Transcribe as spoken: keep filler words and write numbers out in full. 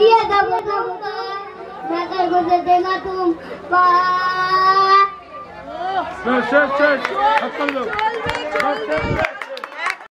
दिया था मैं कर गुजर देना तुम Sir, sir, sir.